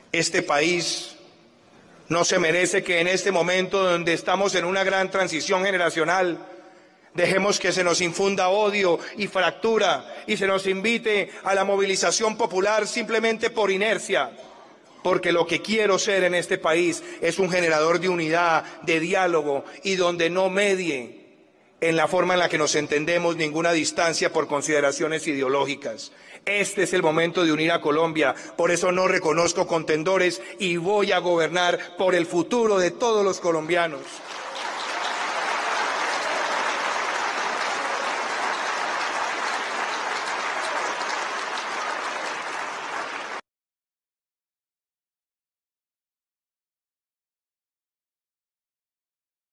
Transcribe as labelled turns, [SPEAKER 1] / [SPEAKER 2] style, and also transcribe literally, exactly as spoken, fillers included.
[SPEAKER 1] Este país no se merece que en este momento donde estamos en una gran transición generacional dejemos que se nos infunda odio y fractura y se nos invite a la movilización popular simplemente por inercia, porque lo que quiero ser en este país es un generador de unidad, de diálogo y donde no medie en la forma en la que nos entendemos ninguna distancia por consideraciones ideológicas. Este es el momento de unir a Colombia, por eso no reconozco contendores y voy a gobernar por el futuro de todos los colombianos.